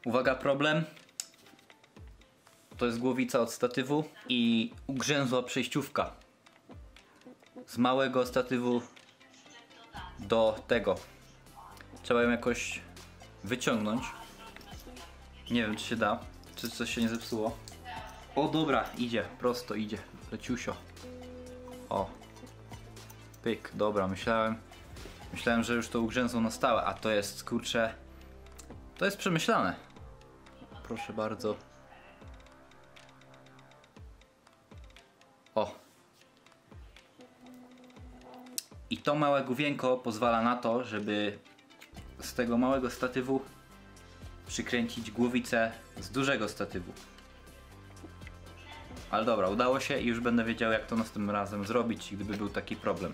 Uwaga, problem. To jest głowica od statywu i ugrzęzła przejściówka. Z małego statywu do tego. Trzeba ją jakoś wyciągnąć. Nie wiem, czy się da, czy coś się nie zepsuło. O dobra, idzie, prosto idzie, leciusio. O. Pyk, dobra, myślałem, że już to ugrzęzło na stałe, a to jest, kurczę, to jest przemyślane. Proszę bardzo. O. I to małe główienko pozwala na to, żeby z tego małego statywu przykręcić głowicę z dużego statywu. Ale dobra, udało się i już będę wiedział, jak to następnym razem zrobić, gdyby był taki problem.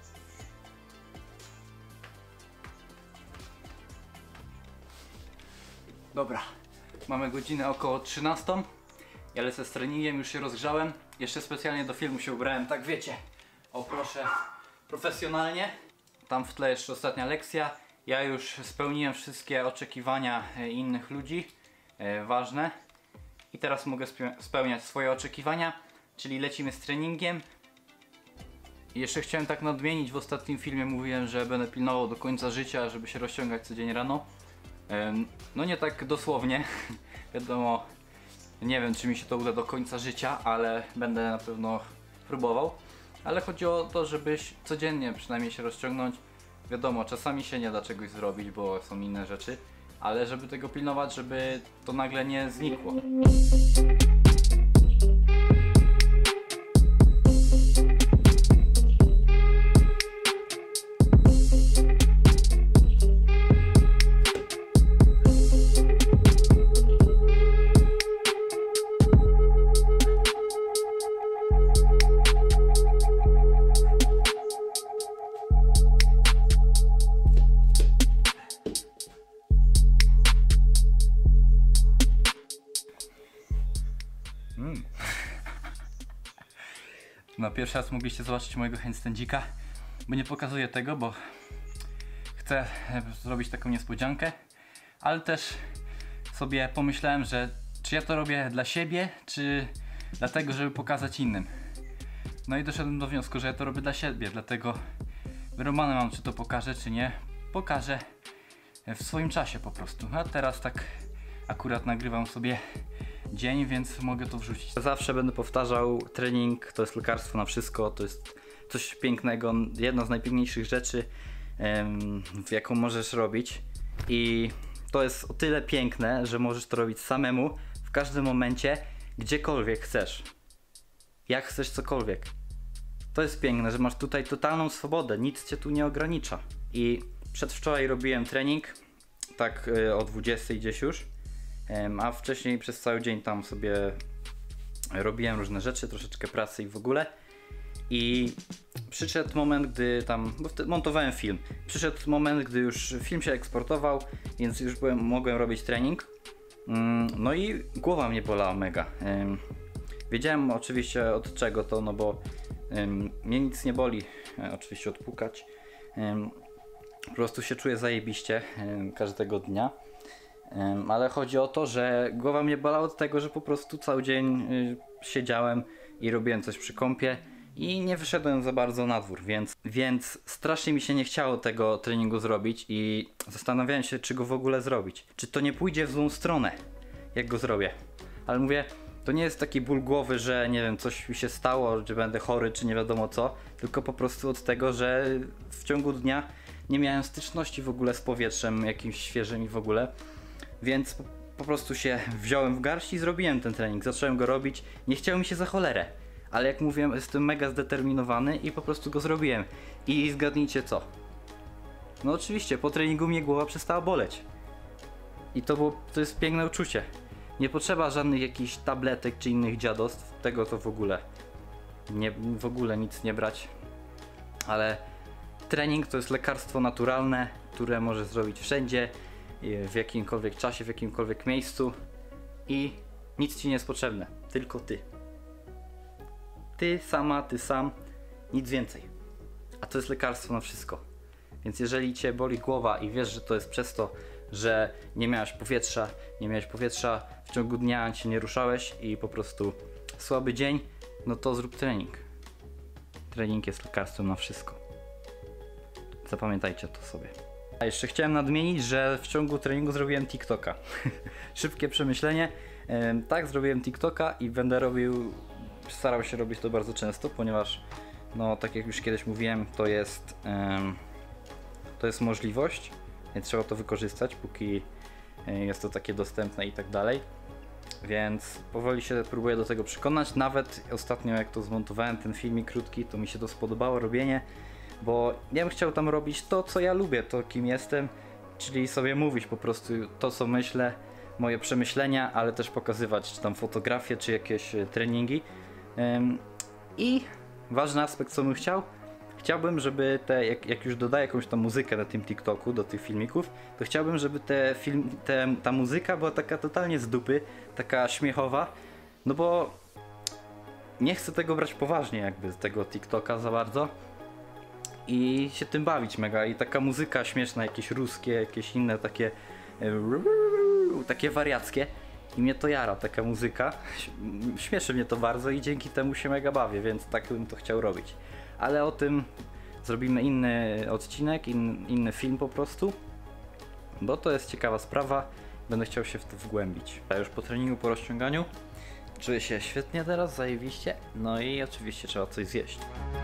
Dobra, mamy godzinę około 13. Ja lecę z treningiem, już się rozgrzałem. Jeszcze specjalnie do filmu się ubrałem, tak wiecie. O proszę, profesjonalnie. Tam w tle jeszcze ostatnia lekcja. Ja już spełniłem wszystkie oczekiwania innych ludzi, ważne. I teraz mogę spełniać swoje oczekiwania, czyli lecimy z treningiem. I jeszcze chciałem tak nadmienić, w ostatnim filmie mówiłem, że będę pilnował do końca życia, żeby się rozciągać codziennie rano. No nie tak dosłownie, wiadomo, nie wiem, czy mi się to uda do końca życia, ale będę na pewno próbował. Ale chodzi o to, żeby codziennie przynajmniej się rozciągnąć. Wiadomo, czasami się nie da czegoś zrobić, bo są inne rzeczy, ale żeby tego pilnować, żeby to nagle nie znikło. No pierwszy raz mogliście zobaczyć mojego handstandzika, bo nie pokazuję tego, bo chcę zrobić taką niespodziankę, ale też sobie pomyślałem, że czy ja to robię dla siebie, czy dlatego, żeby pokazać innym. No i doszedłem do wniosku, że ja to robię dla siebie, dlatego wyrobane mam, czy to pokażę, czy nie. Pokażę w swoim czasie po prostu. A teraz tak akurat nagrywam sobie dzień, więc mogę to wrzucić. Zawsze będę powtarzał, trening to jest lekarstwo na wszystko, to jest coś pięknego, jedna z najpiękniejszych rzeczy, jaką możesz robić. I to jest o tyle piękne, że możesz to robić samemu, w każdym momencie, gdziekolwiek chcesz. Jak chcesz cokolwiek. To jest piękne, że masz tutaj totalną swobodę, nic cię tu nie ogranicza. I przedwczoraj robiłem trening, tak o 20 gdzieś już. A wcześniej przez cały dzień tam sobie robiłem różne rzeczy, troszeczkę pracy i w ogóle. I przyszedł moment, gdy tam, bo wtedy montowałem film, przyszedł moment, gdy już film się eksportował, więc już mogłem robić trening. No i głowa mnie bolała mega. Wiedziałem oczywiście od czego to, no bo mnie nic nie boli, oczywiście odpukać. Po prostu się czuję zajebiście każdego dnia. Ale chodzi o to, że głowa mnie bolała od tego, że po prostu cały dzień siedziałem i robiłem coś przy kąpie i nie wyszedłem za bardzo na dwór, więc strasznie mi się nie chciało tego treningu zrobić i zastanawiałem się, czy go w ogóle zrobić. Czy to nie pójdzie w złą stronę, jak go zrobię. Ale mówię, to nie jest taki ból głowy, że nie wiem, coś mi się stało, czy będę chory, czy nie wiadomo co, tylko po prostu od tego, że w ciągu dnia nie miałem styczności w ogóle z powietrzem jakimś świeżym i w ogóle. Więc po prostu się wziąłem w garść i zrobiłem ten trening, zacząłem go robić, nie chciało mi się za cholerę, ale jak mówiłem, jestem mega zdeterminowany i po prostu go zrobiłem. I zgadnijcie co? No oczywiście, po treningu mnie głowa przestała boleć. I to jest piękne uczucie. Nie potrzeba żadnych jakichś tabletek czy innych dziadostw, tego to w ogóle nic nie brać. Ale trening to jest lekarstwo naturalne, które możesz zrobić wszędzie, w jakimkolwiek czasie, w jakimkolwiek miejscu i nic ci nie jest potrzebne, tylko ty. Ty sama, ty sam, nic więcej. A to jest lekarstwo na wszystko. Więc jeżeli cię boli głowa i wiesz, że to jest przez to, że nie miałeś powietrza, w ciągu dnia się nie ruszałeś i po prostu słaby dzień, no to zrób trening. Trening jest lekarstwem na wszystko. Zapamiętajcie to sobie. A jeszcze chciałem nadmienić, że w ciągu treningu zrobiłem TikToka. Szybkie przemyślenie. Tak, zrobiłem TikToka i będę starał się robić to bardzo często, ponieważ no tak jak już kiedyś mówiłem, to jest możliwość, więc trzeba to wykorzystać, póki jest to takie dostępne i tak dalej. Więc powoli się próbuję do tego przekonać. Nawet ostatnio jak to zmontowałem, ten filmik krótki, to mi się to spodobało robienie, bo ja bym chciał tam robić to, co ja lubię, to kim jestem, czyli sobie mówić po prostu to, co myślę, moje przemyślenia, ale też pokazywać czy tam fotografie, czy jakieś treningi. I ważny aspekt, co bym chciałbym, żeby jak już dodaję jakąś tam muzykę na tym TikToku do tych filmików, to chciałbym, żeby ta muzyka była taka totalnie z dupy, taka śmiechowa, no bo nie chcę tego brać poważnie jakby, tego TikToka za bardzo i się tym bawić mega i taka muzyka śmieszna, jakieś ruskie, jakieś inne takie wariackie i mnie to jara, taka muzyka, śmieszy mnie to bardzo i dzięki temu się mega bawię, więc tak bym to chciał robić. Ale o tym zrobimy inny odcinek, inny film po prostu, bo to jest ciekawa sprawa, będę chciał się w to wgłębić. A już po treningu, po rozciąganiu czuję się świetnie teraz, zajebiście, no i oczywiście trzeba coś zjeść.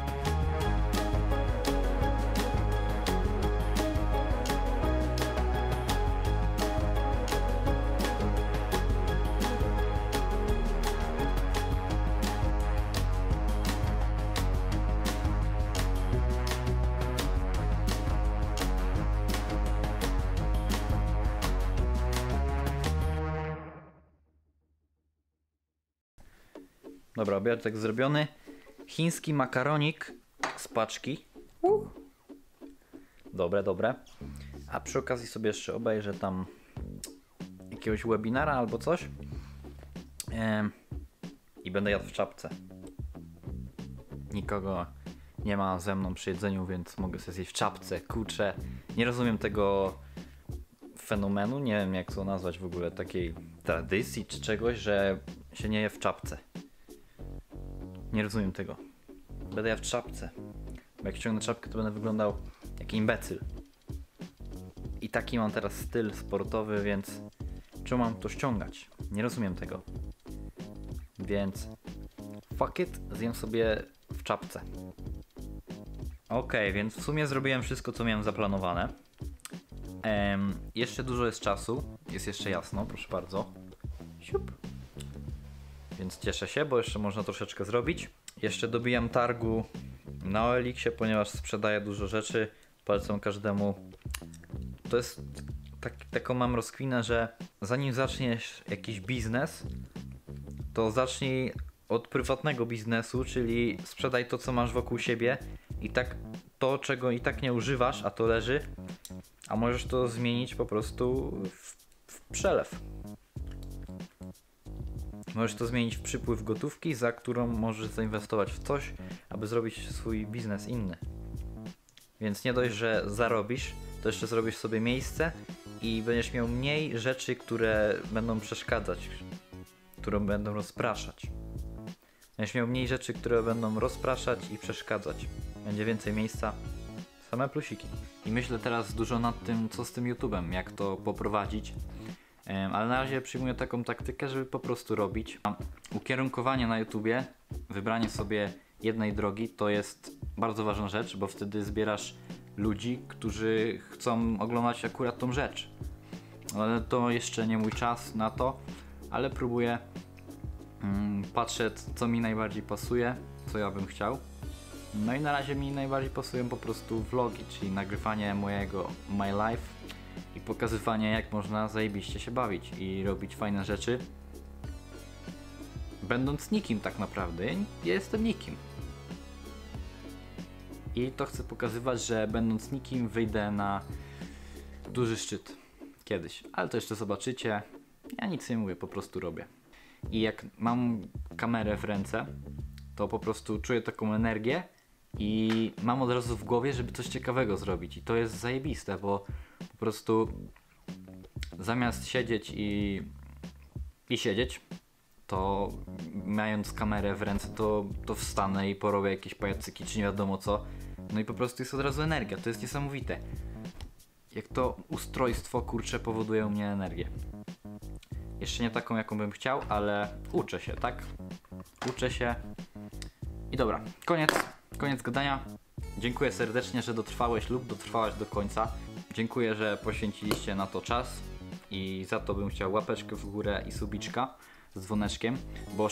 Dobra, obiadek zrobiony. Chiński makaronik z paczki. Dobre, dobre. A przy okazji sobie jeszcze obejrzę tam jakiegoś webinara albo coś. I będę jadł w czapce. Nikogo nie ma ze mną przy jedzeniu, więc mogę sobie zjeść w czapce. Kurczę, nie rozumiem tego fenomenu, nie wiem jak to nazwać w ogóle, takiej tradycji czy czegoś, że się nie je w czapce. Nie rozumiem tego. Będę ja w czapce. Bo jak ściągnę czapkę, to będę wyglądał jak imbecyl. I taki mam teraz styl sportowy, więc czemu mam to ściągać? Nie rozumiem tego. Więc fuck it, zjem sobie w czapce. Okej, więc w sumie zrobiłem wszystko, co miałem zaplanowane. Jeszcze dużo jest czasu. Jest jeszcze jasno, proszę bardzo. Siup. Więc cieszę się, bo jeszcze można troszeczkę zrobić. Jeszcze dobijam targu na OLX-ie, ponieważ sprzedaję dużo rzeczy. Polecam każdemu. To jest taką mam rozkminę, że zanim zaczniesz jakiś biznes, to zacznij od prywatnego biznesu, czyli sprzedaj to, co masz wokół siebie i tak to, czego i tak nie używasz, a to leży, a możesz to zmienić po prostu w przelew. Możesz to zmienić w przypływ gotówki, za którą możesz zainwestować w coś, aby zrobić swój biznes inny. Więc nie dość, że zarobisz, to jeszcze zrobisz sobie miejsce i będziesz miał mniej rzeczy, które będą przeszkadzać, które będą rozpraszać. Będziesz miał mniej rzeczy, które będą rozpraszać i przeszkadzać. Będzie więcej miejsca, same plusiki. I myślę teraz dużo nad tym, co z tym YouTube'em, jak to poprowadzić. Ale na razie przyjmuję taką taktykę, żeby po prostu robić. Ukierunkowanie na YouTubie, wybranie sobie jednej drogi to jest bardzo ważna rzecz, bo wtedy zbierasz ludzi, którzy chcą oglądać akurat tą rzecz. Ale to jeszcze nie mój czas na to, ale próbuję, patrzę co mi najbardziej pasuje, co ja bym chciał. No i na razie mi najbardziej pasują po prostu vlogi, czyli nagrywanie mojego My Life i pokazywanie, jak można zajebiście się bawić i robić fajne rzeczy, będąc nikim tak naprawdę. Ja jestem nikim. I to chcę pokazywać, że będąc nikim wyjdę na duży szczyt kiedyś. Ale to jeszcze zobaczycie. Ja nic nie mówię, po prostu robię. I jak mam kamerę w ręce, to po prostu czuję taką energię i mam od razu w głowie, żeby coś ciekawego zrobić. I to jest zajebiste, bo po prostu zamiast siedzieć i siedzieć, to mając kamerę w ręce, to wstanę i porobię jakieś pajacyki, czy nie wiadomo co. No i po prostu jest od razu energia, to jest niesamowite. Jak to ustrojstwo, kurczę, powoduje u mnie energię. Jeszcze nie taką, jaką bym chciał, ale uczę się, tak? Uczę się. I dobra, koniec gadania. Dziękuję serdecznie, że dotrwałeś lub dotrwałaś do końca. Dziękuję, że poświęciliście na to czas i za to bym chciał łapeczkę w górę i subiczka z dzwoneczkiem, bo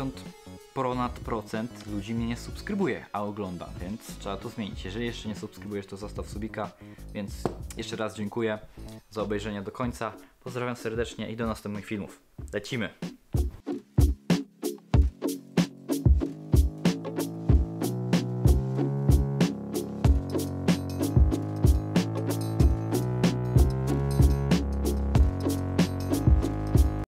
60% ludzi mnie nie subskrybuje, a ogląda, więc trzeba to zmienić. Jeżeli jeszcze nie subskrybujesz, to zostaw subika, więc jeszcze raz dziękuję za obejrzenie do końca. Pozdrawiam serdecznie i do następnych filmów. Lecimy!